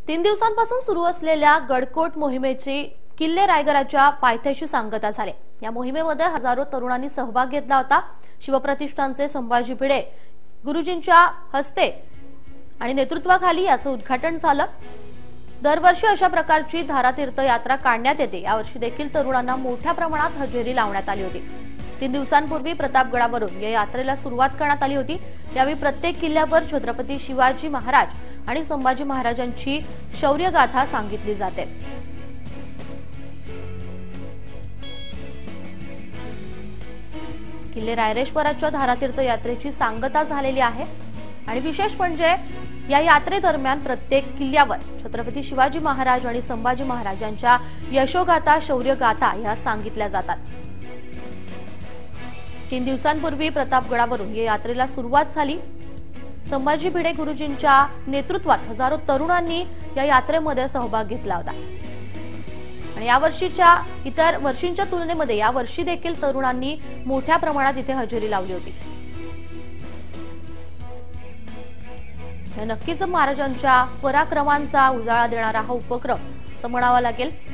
तीन दिवसांपासून सुरू असलेल्या गडकोट मोहिमेची किल्ले रायगडाच्या पायथ्याशी सांगता झाली। या मोहिमेमध्ये हजारो तरुणांनी सहभाग घेतला होता। शिवप्रतिष्ठानचे संभाजी भिडे गुरुजींच्या हस्ते आणि नेतृत्वाखाली याचं उद्घाटन झालं। दरवर्षी अशा प्रकारची धारातीर्थ यात्रा काढण्यात येते। यावर्षी देखील तरुणांना मोठ्या प्रमाणात हजेरी लावण्यात आली होती। 3 दिवसांपूर्वी प्रतापगडावरून या यात्रेला सुरुवात करण्यात आली होती। यावेळी प्रत्येक किल्ल्यावर छत्रपती शिवाजी महाराज आणि संभाजी महाराजांची शौर्यगाथा सांगितली जाते। किल्ले रायरेश्वराच्या धारातीर्थ यात्रेची सांगता झालेली आहे आणि विशेष म्हणजे या यात्रेदरम्यान प्रत्येक किल्ल्यावर छत्रपती शिवाजी महाराज आणि संभाजी महाराजांच्या यशोगाथा शौर्यगाथा या सांगितल्या जातात। 3 दिवसांपूर्वी प्रतापगडावरून या यात्रेला सुरुवात झाली। संभाजी भिडे गुरुजींच्या नेतृत्वात हजारो तरुणांनी या यात्रेमध्ये सहभाग घेतला होता आणि यावर्षीच्या इतर वर्षींच्या तुलनेमध्ये यावर्षी देखील तरुणांनी मोठ्या प्रमाणात इथे हजेरी लावली होती। नक्कीच महाराजांच्या पराक्रमांचा उजाळा देणारा हा उपक्रम असं म्हणावा लागेल।